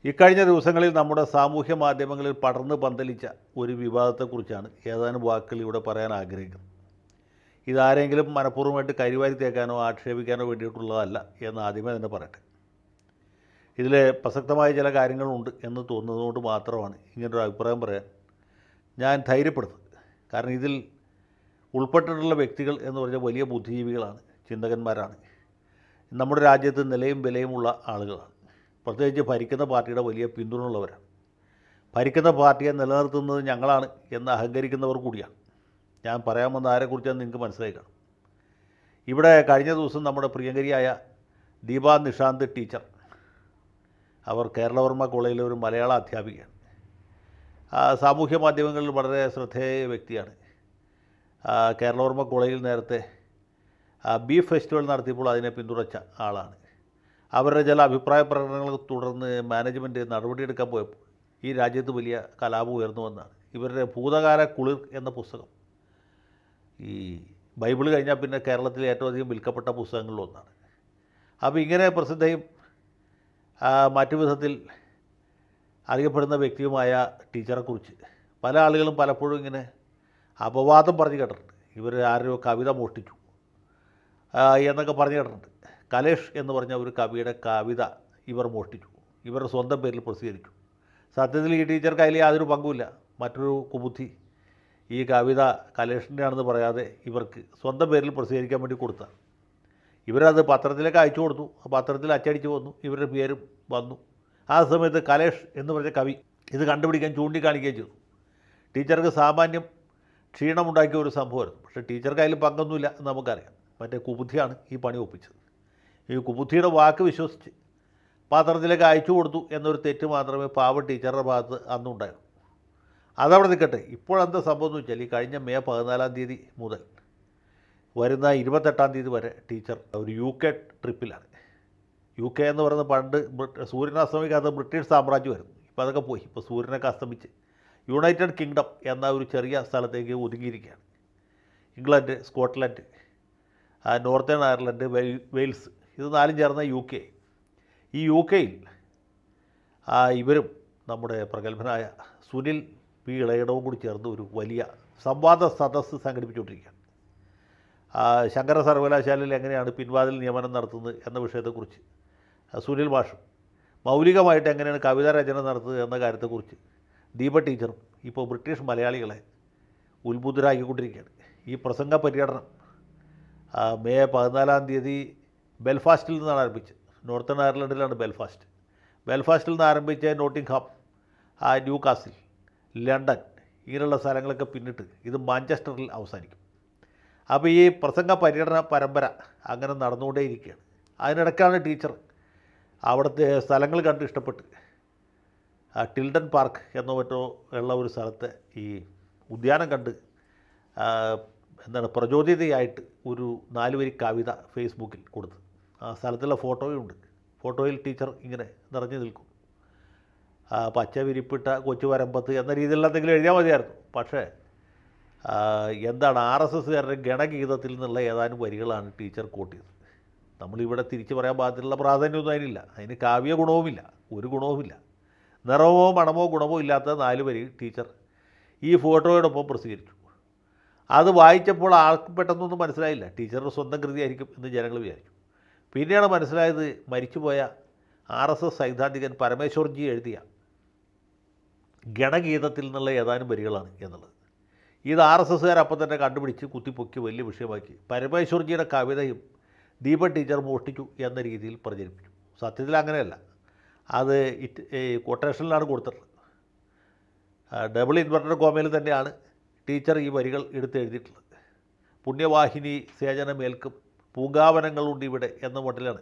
ഇക്കഴിഞ്ഞ ദിവസങ്ങളിൽ നമ്മുടെ സാമൂഹ്യ മാധ്യമങ്ങളിൽ പടർന്ന് പന്തലിച്ച ഒരു വിവാദത്തെക്കുറിച്ചാണ് ഏതാനും വാക്കുകൾ ഇവിടെ പറയാൻ ആഗ്രഹിക്കുന്നത്. ഇതാരെങ്കിലും മനഃപൂർവ്വമായിട്ട് കരിവാരി തേക്കാനോ ആക്ഷേപിക്കാനോ വേണ്ടിയിട്ടുള്ളതല്ല എന്ന് ആദ്യമേ തന്നെ പറയട്ടെ. ഇതിൽ പ്രസക്തമായ ചില കാര്യങ്ങളുണ്ട് എന്ന് തോന്നുന്നതുകൊണ്ട് മാത്രമാണ് ഇങ്ങനൊരു അഭിപ്രായം പറയാൻ ഞാൻ ധൈര്യപ്പെടുന്നത്. കാരണം ഇതിൽ ഉൾപ്പെട്ടിട്ടുള്ള വ്യക്തികൾ എന്ന് പറഞ്ഞാൽ വലിയ ബുദ്ധിജീവികളാണ്, ചിന്തകന്മാരാണ്, നമ്മുടെ രാജ്യത്ത് നിലയും വിലയുമുള്ള ആളുകളാണ്. പ്രത്യേകിച്ച് ഭരിക്കുന്ന പാർട്ടിയുടെ വലിയ പിന്തുണയുള്ളവരാണ്. ഭരിക്കുന്ന പാർട്ടിയെ നിലനിർത്തുന്നത് ഞങ്ങളാണ് എന്ന് അഹങ്കരിക്കുന്നവർ കൂടിയാണ്. ഞാൻ പറയാമെന്ന് ആരെക്കുറിച്ചാണ് നിങ്ങൾക്ക് മനസ്സിലായി കാണും. ഇവിടെ കഴിഞ്ഞ ദിവസം നമ്മുടെ പ്രിയങ്കരിയായ ദീപാ നിഷാന്ത് ടീച്ചർ, അവർ കേരളവർമ്മ കോളേജിലെ ഒരു മലയാള അധ്യാപികയാണ്. സാമൂഹ്യ മാധ്യമങ്ങളിൽ വളരെ ശ്രദ്ധേയ വ്യക്തിയാണ്. കേരളവർമ്മ കോളേജിൽ നേരത്തെ ബീഫ് ഫെസ്റ്റിവൽ നടത്തിയപ്പോൾ അതിനെ പിന്തുണച്ച ആളാണ്. അവരുടെ ചില അഭിപ്രായ പ്രകടനങ്ങളെ തുടർന്ന് മാനേജ്മെൻറ്റ് നടപടിയെടുക്കാൻ പോയപ്പോൾ ഈ രാജ്യത്ത് വലിയ കലാപം ഉയർന്നു വന്നാണ്. ഇവരുടെ ഭൂതകാല കുളിർ എന്ന പുസ്തകം ഈ ബൈബിൾ കഴിഞ്ഞാൽ പിന്നെ കേരളത്തിലെ ഏറ്റവും അധികം വിൽക്കപ്പെട്ട പുസ്തകങ്ങളിലൊന്നാണ്. അപ്പോൾ ഇങ്ങനെ പ്രസിദ്ധയും മറ്റു വിധത്തിൽ അറിയപ്പെടുന്ന വ്യക്തിയുമായ ടീച്ചറെക്കുറിച്ച് പല ആളുകളും പലപ്പോഴും ഇങ്ങനെ അപവാദം പറഞ്ഞു കേട്ടിട്ടുണ്ട്. ഇവർ ആരോ കവിത മോഷ്ടിച്ചു എന്നൊക്കെ പറഞ്ഞു കേട്ടിട്ടുണ്ട്. കലേഷ് എന്ന് പറഞ്ഞ ഒരു കവിയുടെ കവിത ഇവർ മോഷ്ടിച്ചു, ഇവരുടെ സ്വന്തം പേരിൽ പ്രസിദ്ധീകരിച്ചു. സത്യത്തിൽ ഈ ടീച്ചർക്ക് അതിൽ യാതൊരു പങ്കുമില്ല. മറ്റൊരു കുബുദ്ധി ഈ കവിത കലേഷിൻ്റെ ആണെന്ന് പറയാതെ ഇവർക്ക് സ്വന്തം പേരിൽ പ്രസിദ്ധീകരിക്കാൻ വേണ്ടി കൊടുത്ത. ഇവരത് പത്രത്തിലേക്ക് അയച്ചു കൊടുത്തു. ആ പത്രത്തിൽ അച്ചടിച്ച് വന്നു, ഇവരുടെ പേരും വന്നു. ആ സമയത്ത് കലേഷ് എന്ന് പറഞ്ഞ കവി ഇത് കണ്ടുപിടിക്കാൻ ചൂണ്ടിക്കാണിക്കുകയും ചെയ്തു. ടീച്ചർക്ക് സാമാന്യം ക്ഷീണമുണ്ടാക്കിയ ഒരു സംഭവമായിരുന്നു. പക്ഷേ ടീച്ചർക്ക് അതിൽ പങ്കൊന്നുമില്ല എന്ന് നമുക്കറിയാം. മറ്റേ കുബുദ്ധിയാണ് ഈ പണി ഒപ്പിച്ചത്. ഈ കുബുദ്ധിയുടെ വാക്ക് വിശ്വസിച്ച് പത്രത്തിലേക്ക് അയച്ചു കൊടുത്തു എന്നൊരു തെറ്റ് മാത്രമേ പാവ ടീച്ചറുടെ ഭാഗത്ത് അന്നുണ്ടായിരുന്നു. അതവിടെ നിൽക്കട്ടെ. ഇപ്പോഴെന്താ സംഭവം എന്ന് വെച്ചാൽ ഈ കഴിഞ്ഞ മെയ് 14 തീയതി മുതൽ വരുന്ന 28 തീയതി വരെ ടീച്ചർ ഒരു UK ട്രിപ്പിലാണ്. UK എന്ന് പറയുന്നത് പണ്ട് സൂര്യൻ അസ്തമിക്കാത്ത ബ്രിട്ടീഷ് സാമ്രാജ്യമായിരുന്നു. ഇപ്പോൾ അതൊക്കെ പോയി. ഇപ്പോൾ സൂര്യനൊക്കെ അസ്തമിച്ച് യുണൈറ്റഡ് കിങ്ഡം എന്ന ഒരു ചെറിയ സ്ഥലത്തേക്ക് ഒതുങ്ങിയിരിക്കുകയാണ്. England, Scotland, Northern Ireland, Wales, ഇത് നാലും ചേർന്ന UK. ഈ UKയിൽ ഇവരും നമ്മുടെ പ്രഗത്ഭനായ സുനിൽ പി ഇളയിടവും കൂടി ചേർന്ന് ഒരു വലിയ സംവാദ സദസ്സ് സംഘടിപ്പിച്ചുകൊണ്ടിരിക്കുകയാണ്. ശങ്കര സർവകലാശാലയിൽ എങ്ങനെയാണ് പിൻവാതിൽ നിയമനം നടത്തുന്നത് എന്ന വിഷയത്തെക്കുറിച്ച് സുനിൽ മാഷും മൗലികമായിട്ട് എങ്ങനെയാണ് കവിതാ രചന നടത്തുന്നത് എന്ന കാര്യത്തെക്കുറിച്ച് ദീപ ടീച്ചറും ഇപ്പോൾ ബ്രിട്ടീഷ് മലയാളികളെ ഉത്ബുദ്ധരാക്കിക്കൊണ്ടിരിക്കുകയാണ്. ഈ പ്രസംഗ പര്യടനം മെയ് 14 തീയതി ബെൽഫാസ്റ്റിൽ നിന്നാണ് ആരംഭിച്ചത്. നോർത്തേൺ അയർലൻഡിലാണ് ബെൽഫാസ്റ്റിൽ നിന്ന് ആരംഭിച്ച നോട്ടിംഗ്ഹാം, ന്യൂ കാസിൽ, ലണ്ടൻ, ഇങ്ങനെയുള്ള സ്ഥലങ്ങളൊക്കെ പിന്നിട്ട് ഇത് മാഞ്ചസ്റ്ററിൽ അവസാനിക്കും. അപ്പോൾ ഈ പ്രസംഗ പര്യടന പരമ്പര അങ്ങനെ നടന്നുകൊണ്ടേയിരിക്കുകയാണ്. അതിനിടയ്ക്കാണ് ടീച്ചർ അവിടുത്തെ സ്ഥലങ്ങൾ കണ്ട് ഇഷ്ടപ്പെട്ട് ടിൽഡൻ പാർക്ക് എന്നോ മറ്റോ ഉള്ള ഒരു സ്ഥലത്തെ ഈ ഉദ്യാനം കണ്ട് പ്രചോദിതയായിട്ട് ഒരു 4 വരി കവിത ഫേസ്ബുക്കിൽ കൊടുത്ത്. ആ സ്ഥലത്തുള്ള ഫോട്ടോയുണ്ട്. ഫോട്ടോയിൽ ടീച്ചർ ഇങ്ങനെ നിറഞ്ഞു നിൽക്കും. പച്ച വിരിപ്പിട്ട കൊച്ചു വരമ്പത്ത് എന്ന രീതിയിലുള്ള എന്തെങ്കിലും എഴുതിയാൽ മതിയായിരുന്നു. പക്ഷേ എന്താണ് RSSകാരുടെ ഗണഗീതത്തിൽ നിന്നുള്ള ഏതാനും വരികളാണ് ടീച്ചർ കോട്ട് ചെയ്തത്. നമ്മളിവിടെ തിരിച്ചു പറയാൻ പാകത്തിലുള്ള പ്രാധാന്യമൊന്നും അതിനില്ല. അതിന് കാവ്യ ഗുണവുമില്ല, ഒരു ഗുണവുമില്ല. നിറമോ മണമോ ഗുണമോ ഇല്ലാത്ത 4 വരി ടീച്ചർ ഈ ഫോട്ടോയോടൊപ്പം പ്രസിദ്ധീകരിച്ചു. അത് വായിച്ചപ്പോൾ ആർക്കും പെട്ടെന്നൊന്നും മനസ്സിലായില്ല. ടീച്ചറുടെ സ്വന്തം കൃതിയായിരിക്കും എന്ന് ജനങ്ങൾ വിചാരിച്ചു. പിന്നെയാണ് മനസ്സിലായത് മരിച്ചുപോയ RSS സൈദ്ധാന്തികൻ പരമേശ്വർജി എഴുതിയ ഗണഗീതത്തിൽ നിന്നുള്ള ഏതാനും വരികളാണ് എന്നുള്ളത്. ഇത് RSSകാർ അപ്പം തന്നെ കണ്ടുപിടിച്ച് കുത്തിപ്പൊക്കി വലിയ വിഷയമാക്കി പരമേശ്വർജിയുടെ കവിതയും ദീപ ടീച്ചർ മോഷ്ടിച്ചു എന്ന രീതിയിൽ പ്രചരിപ്പിച്ചു. സത്യത്തിൽ അങ്ങനെയല്ല. അത് കൊട്ടേഷനിലാണ് കൊടുത്തിട്ടുള്ളത്. ഡബിൾ ഇൻവെർട്ടഡ് കോമയിൽ തന്നെയാണ് ടീച്ചർ ഈ വരികൾ എടുത്ത് എഴുതിയിട്ടുള്ളത്. പുണ്യവാഹിനി സേചനമേൽക്കും പൂങ്കാവനങ്ങളുണ്ട് ഇവിടെ എന്ന മോഡലാണ്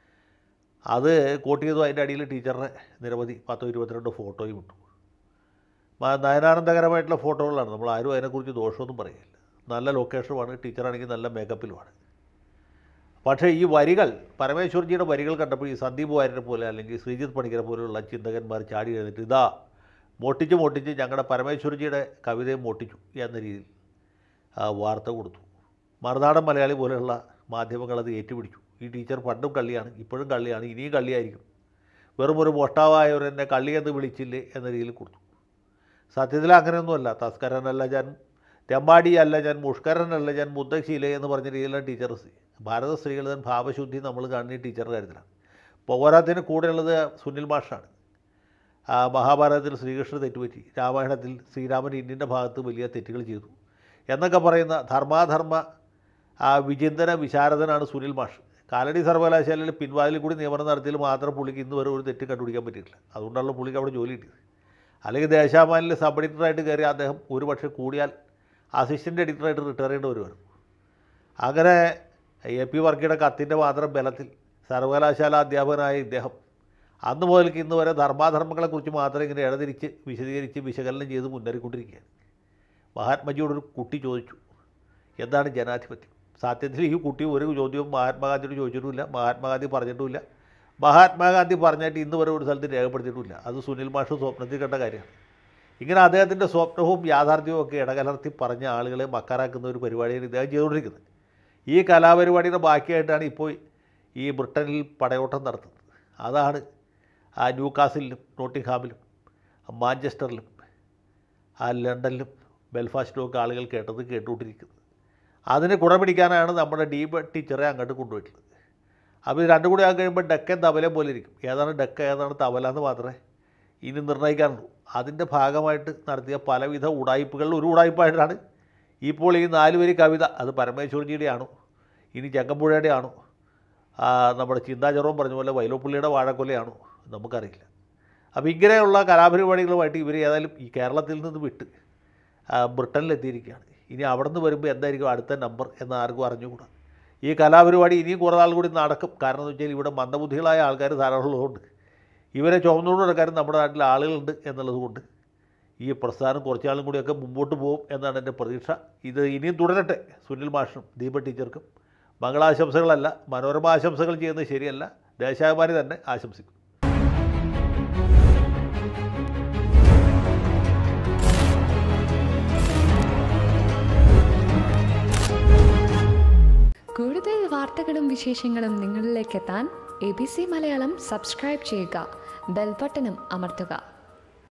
അത് കോട്ട് ചെയ്തു. അതിൻ്റെ അടിയിൽ ടീച്ചറുടെ നിരവധി 10-22 ഫോട്ടോയും ഇട്ടു. നയനാനന്ദകരമായിട്ടുള്ള ഫോട്ടോകളാണ്. നമ്മൾ ആരും അതിനെക്കുറിച്ച് ദോഷമൊന്നും പറയില്ല. നല്ല ലൊക്കേഷനുമാണ്. ടീച്ചറാണെങ്കിൽ നല്ല മേക്കപ്പിലുമാണ്. പക്ഷേ ഈ വരികൾ, പരമേശ്വർജിയുടെ വരികൾ കണ്ടപ്പോൾ ഈ സന്ദീപ് വാര്യരെ പോലെ അല്ലെങ്കിൽ ശ്രീജിത്ത് പണിക്കരെ പോലെയുള്ള ചിന്തകന്മാർ ചാടി എഴുന്നിട്ട് ഇതാ മോട്ടിച്ച് ഞങ്ങളുടെ പരമേശ്വർജിയുടെ കവിതയെ മോട്ടിച്ചു എന്ന രീതിയിൽ വാർത്ത കൊടുത്തു. മറുനാടൻ മലയാളി പോലെയുള്ള മാധ്യമങ്ങളത് ഏറ്റുപിടിച്ചു. ഈ ടീച്ചർ പണ്ടും കള്ളിയാണ്, ഇപ്പോഴും കള്ളിയാണ്, ഇനിയും കള്ളിയായിരിക്കും. വെറും ഒരു മോഷ്ടാവായവരെന്നെ കള്ളിയെന്ന് വിളിച്ചില്ലേ എന്ന രീതിയിൽ കൊടുത്തു. സത്യത്തിൽ അങ്ങനെയൊന്നുമല്ല. തസ്കരനല്ല ഞാൻ, തെമ്മാടിയല്ല ഞാൻ, മുഷ്കരനല്ല ഞാൻ, മുത്തശ്ശിയില്ലേ എന്ന് പറഞ്ഞ രീതിയിലാണ് ടീച്ചർ. ഭാരത സ്ത്രീകൾ തൻ ഭാവശുദ്ധി നമ്മൾ കാണുന്ന ഈ ടീച്ചറുടെ കാര്യത്തിലാണ്. പോരാത്തിന് കൂടെയുള്ളത് സുനിൽ മാഷാണ്. മഹാഭാരതത്തിൽ ശ്രീകൃഷ്ണൻ തെറ്റുപറ്റി, രാമായണത്തിൽ ശ്രീരാമൻ ഇന്ത്യൻ്റെ ഭാഗത്ത് വലിയ തെറ്റുകൾ ചെയ്തു എന്നൊക്കെ പറയുന്ന ധർമാധർമ്മ വിചിന്തന വിശാരദനാണ് സുനിൽ മാഷ്. കാലടി സർവകലാശാലയിൽ പിൻവാതിലിൽ കൂടി നിയമനം നടത്തിയാൽ മാത്രം പുള്ളിക്ക് ഇന്ന് വരെ ഒരു തെറ്റ് കണ്ടുപിടിക്കാൻ പറ്റിയിട്ടില്ല. അതുകൊണ്ടാണല്ലോ പുള്ളിക്ക് അവിടെ ജോലി കിട്ടിയത്. അല്ലെങ്കിൽ ദേശാഭിമാനിൽ സബ് എഡിറ്ററായിട്ട് കയറി അദ്ദേഹം ഒരു പക്ഷേ കൂടിയാൽ അസിസ്റ്റൻ്റ് എഡിറ്ററായിട്ട് റിട്ടയർ ചെയ്യേണ്ടി വരുമായിരുന്നു. അങ്ങനെ AP വർക്കിയുടെ കത്തിൻ്റെ മാത്രം ബലത്തിൽ സർവകലാശാല അധ്യാപകനായ ഇദ്ദേഹം അന്ന് മുതൽക്ക് ഇന്ന് വരെ ധർമാധർമ്മങ്ങളെക്കുറിച്ച് മാത്രം ഇങ്ങനെ ഇടതിരിച്ച് വിശദീകരിച്ച് വിശകലനം ചെയ്ത് മുന്നേറിക്കൊണ്ടിരിക്കുകയാണ്. മഹാത്മജിയോടൊരു കുട്ടി ചോദിച്ചു, എന്താണ് ജനാധിപത്യം? സത്യത്തിൽ ഈ കുട്ടി ഒരു ചോദ്യവും മഹാത്മാഗാന്ധിയോട് ചോദിച്ചിട്ടുമില്ല, മഹാത്മാഗാന്ധി പറഞ്ഞിട്ടുമില്ല. മഹാത്മാഗാന്ധി പറഞ്ഞിട്ട് ഇന്ന് വരെ ഒരു സ്ഥലത്ത് രേഖപ്പെടുത്തിയിട്ടുമില്ല. അത് സുനിൽ മാഷ് സ്വപ്നത്തിൽ കണ്ട കാര്യമാണ്. ഇങ്ങനെ അദ്ദേഹത്തിൻ്റെ സ്വപ്നവും യാഥാർത്ഥ്യവും ഒക്കെ ഇടകലർത്തി പറഞ്ഞ ആളുകളെ മക്കാറാക്കുന്ന ഒരു പരിപാടിയാണ് ഇദ്ദേഹം ചെയ്തുകൊണ്ടിരിക്കുന്നത്. ഈ കലാപരിപാടിയുടെ ബാക്കിയായിട്ടാണ് ഇപ്പോൾ ഈ ബ്രിട്ടനിൽ പടയോട്ടം നടത്തുന്നത്. അതാണ് ന്യൂകാസിലും നോട്ടിംഗ്ഹാമിലും മാഞ്ചസ്റ്ററിലും ലണ്ടനിലും ബെൽഫാസ്റ്റിലും ഒക്കെ ആളുകൾ കേട്ടുകൊണ്ടിരിക്കുന്നത്. അതിന് കുടപിടിക്കാനാണ് നമ്മുടെ ഡീബ ടീച്ചറെ അങ്ങോട്ട് കൊണ്ടുപോയിട്ടുള്ളത്. അപ്പോൾ ഇത് രണ്ടും കൂടി ആയി കഴിയുമ്പോൾ ഡക്കൻ തബലയും പോലെ ഇരിക്കും. ഏതാണ് ഡക്ക ഏതാണ് തബല എന്ന് മാത്രമേ ഇനി നിർണ്ണയിക്കാനുള്ളൂ. അതിൻ്റെ ഭാഗമായിട്ട് നടത്തിയ പലവിധ ഉടായ്പകളിൽ ഒരു ഉടായ്പായിട്ടാണ് ഇപ്പോൾ ഈ 4 വരി കവിത. അത് പരമേശ്വർജിയുടെ ആണോ, ഇനി ചങ്ങമ്പുഴയുടെ ആണോ, നമ്മുടെ ചിന്താചർവം പറഞ്ഞ പോലെ വൈലോപ്പള്ളിയുടെ വാഴക്കൊലയാണോ, നമുക്കറിയില്ല. അപ്പോൾ ഇങ്ങനെയുള്ള കലാപരിപാടികളുമായിട്ട് ഇവർ ഏതായാലും ഈ കേരളത്തിൽ നിന്ന് വിട്ട് ബ്രിട്ടനിലെത്തിയിരിക്കുകയാണ്. ഇനി അവിടെ നിന്ന് വരുമ്പോൾ എന്തായിരിക്കും അടുത്ത നമ്പർ എന്ന് ആർക്കും അറിഞ്ഞുകൂടാ. ഈ കലാപരിപാടി ഇനിയും കുറേ നാൾ കൂടി നടക്കും. കാരണം എന്ന് വെച്ചാൽ ഇവിടെ മന്ദബുദ്ധികളായ ആൾക്കാർ ധാരാളമുള്ളതുകൊണ്ട് ഇവരെ ചുമന്നുകൊണ്ട് നടക്കാനും നമ്മുടെ നാട്ടിൽ ആളുകളുണ്ട് എന്നുള്ളത് കൊണ്ട് ഈ പ്രസ്ഥാനം കുറച്ചാളും കൂടിയൊക്കെ മുമ്പോട്ട് പോകും എന്നാണ് എൻ്റെ പ്രതീക്ഷ. ഇത് ഇനിയും തുടരട്ടെ. സുനിൽ മാഷിനും ദീപ ടീച്ചർക്കും മംഗളാശംസകളല്ല, മനോരമ ആശംസകൾ ചെയ്യുന്നത് ശരിയല്ല, ദേശാഭിമാനി തന്നെ ആശംസിക്കും. കൂടുതൽ വാർത്തകളും വിശേഷങ്ങളും നിങ്ങളിലേക്ക് എത്താൻ ABC മലയാളം സബ്സ്ക്രൈബ് ചെയ്യുക, ബെൽ ബട്ടണും അമർത്തുക.